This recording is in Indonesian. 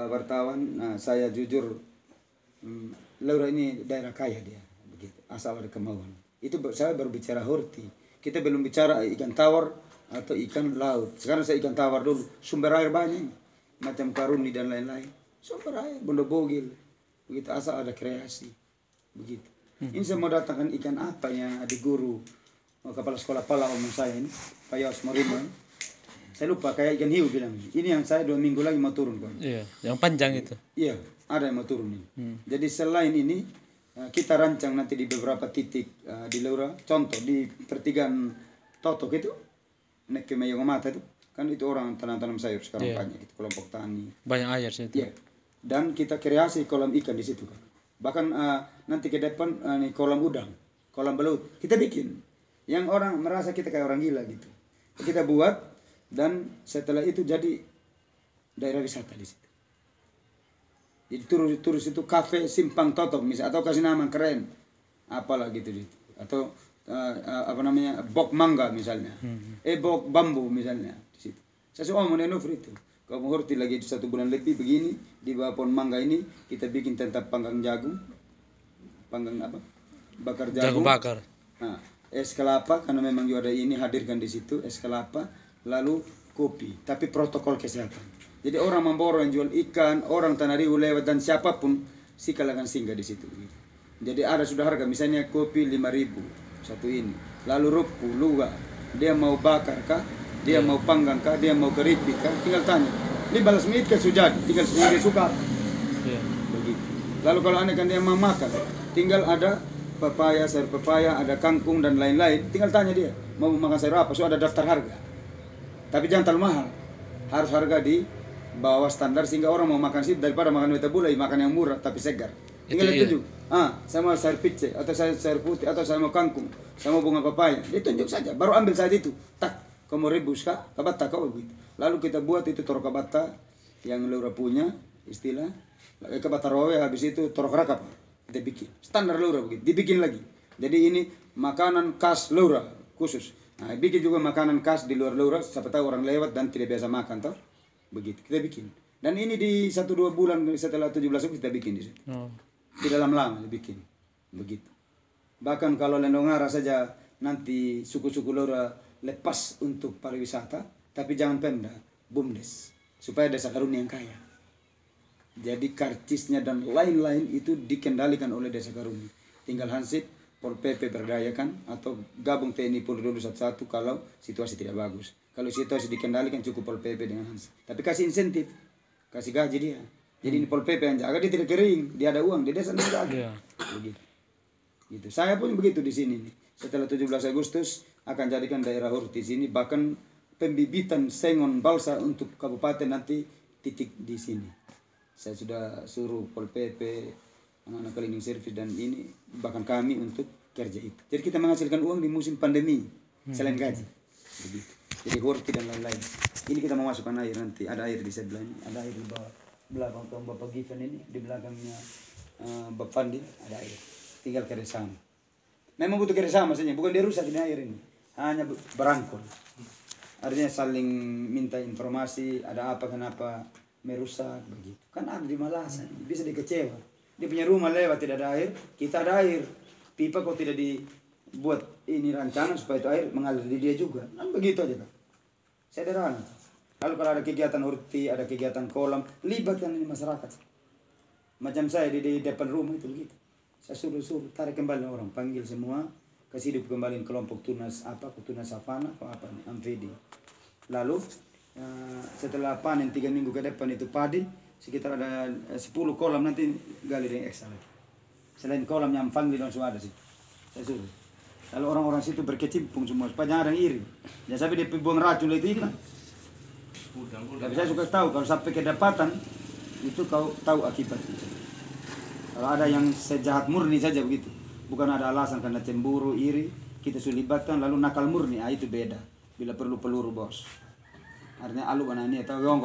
wartawan, saya jujur, Laura ini daerah kaya dia, begitu, asal ada kemauan. Itu saya baru bicara horti. Kita belum bicara ikan tawar atau ikan laut. Sekarang saya ikan tawar dulu. Sumber air banyak, macam karuni dan lain-lain. Sumber air, bondobogil, begitu, asal ada kreasi, begitu. Ini saya mau datangkan ikan apa yang adik guru kepala sekolah Pala omong saya ini, Pak Yos Morimo. Saya lupa, kayak ikan hiu bilang. Ini yang saya 2 minggu lagi mau turun, kawan. Iya, yang panjang itu. Iya, ada yang mau turun ini. Jadi selain ini, kita rancang nanti di beberapa titik di Laura. Contoh di pertigaan Totok itu, nek Mayong Mata itu, kan itu orang tanam-tanam sayur sekarang banyak, itu kelompok tani. Banyak air situ. Iya. Dan kita kreasi kolam ikan di situ, kan. Bahkan nanti ke depan kolam udang, kolam belut. Kita bikin. Yang orang merasa kita kayak orang gila gitu. Kita buat, dan setelah itu jadi daerah wisata di situ. Jadi turis itu kafe Simpang Totok misalnya, atau kasih nama keren, apalah gitu. Atau apa namanya, bok mangga misalnya, bok bambu misalnya di situ. Saya suka mau itu. Kalau mau ngerti lagi 1 bulan lebih begini di bawah pohon mangga ini kita bikin tentang panggang jagung, panggang apa? Bakar jagung. Jagung bakar. Nah, es kelapa karena memang juga ada ini hadirkan di situ es kelapa, lalu kopi, tapi protokol kesehatan. Jadi orang Mamboro yang jual ikan, orang Tanariu lewat dan siapapun silakan singgah di situ. Jadi ada sudah harga, misalnya kopi 5.000 satu ini, lalu rupu luga, dia mau bakar kah? Dia mau panggang kah? Dia mau keripik kah? Tinggal tanya. Ini balas menit kan sudah, tinggal sendiri suka. Begitu. Lalu kalau anda kan dia mau makan, tinggal ada papaya, sayur papaya, ada kangkung dan lain-lain. Tinggal tanya dia mau makan sayur apa. So ada daftar harga. Tapi jangan terlalu mahal. Harus harga di bawah standar sehingga orang mau makan situ daripada makan weta bulai, makan yang murah tapi segar. Tinggal tunjuk. Saya mau sayur pice atau sayur putih atau saya mau kangkung, saya mau bunga papaya. Dia tunjuk saja. Baru ambil saat itu. Tak. Kamu rebus kah? Kabata kau begitu. Lalu kita buat itu toro kabata yang Laura punya istilah. Kabata rawe, habis itu toro rakap. Kita bikin. Standar Laura begitu. Dibikin lagi. Jadi ini makanan khas Laura khusus. Nah, bikin juga makanan khas di luar Laura. Siapa tahu orang lewat dan tidak biasa makan, toh? Begitu. Kita bikin. Dan ini di 1-2 bulan setelah 17 kita bikin di situ. Tidak lama-lama dibikin. Begitu. Bahkan kalau Lendongara saja nanti suku-suku Laura lepas untuk pariwisata, tapi jangan Pemda, BUMDes, supaya desa Karuni yang kaya. Jadi karcisnya dan lain-lain itu dikendalikan oleh desa Karuni. Tinggal Hansip, Pol PP berdayakan atau gabung TNI Polri dulu satu-satu kalau situasi tidak bagus. Kalau situasi dikendalikan cukup Pol PP dengan Hansip. Tapi kasih insentif, kasih gaji dia. Jadi ini Pol PP yang jaga, dia tidak kering, dia ada uang, di desa tidak ada. Begitu. Gitu. Saya pun begitu di sini nih. Setelah 17 Agustus akan jadikan daerah horti sini, bahkan pembibitan sengon balsa untuk kabupaten nanti titik di sini. Saya sudah suruh Pol PP, anak-anak cleaning service dan ini bahkan kami untuk kerja itu. Jadi kita menghasilkan uang di musim pandemi selain gaji. Begitu. Jadi horti dan lain-lain. Ini kita mau masukkan air nanti. Ada air di sebelah ini, ada air di bawah belakang tuang Bapak Given ini, di belakangnya Bapak Pandi ada air. Tinggal kerjasama. Memang butuh kerjasama saja, bukan dia rusak ini air ini. Hanya berangkul. Artinya saling minta informasi, ada apa kenapa merusak begitu. Kan ada di Malasan, bisa dikecewa. Dia punya rumah lewat tidak ada air, kita ada air. Pipa kok tidak dibuat ini rancangan supaya itu air mengalir di dia juga. Kan begitu aja kan. Sederhana. Lalu kalau ada kegiatan horti, ada kegiatan kolam, libatkan ini masyarakat. Macam saya di depan rumah itu begitu. Saya suruh tarik kembali orang, panggil semua, kasih hidup kembali kelompok tunas apa, tunas savana, apa nih, amfidi. Lalu setelah panen 3 minggu ke depan itu padi, sekitar ada 10 kolam nanti gali dengan ekstra. Selain kolam yang fanggil langsung ada sih, saya suruh. Lalu orang-orang situ berkecimpung semua, supaya jangan ada yang iri. Jangan sampai dia buang racun itu hilang. Tapi saya suka tahu kalau sampai kedapatan itu kau tahu akibatnya. Kalau ada yang sejahat murni saja begitu, bukan ada alasan karena cemburu, iri, kita sulibatkan lalu nakal murni, itu beda. Bila perlu peluru bos. Artinya alu anani atau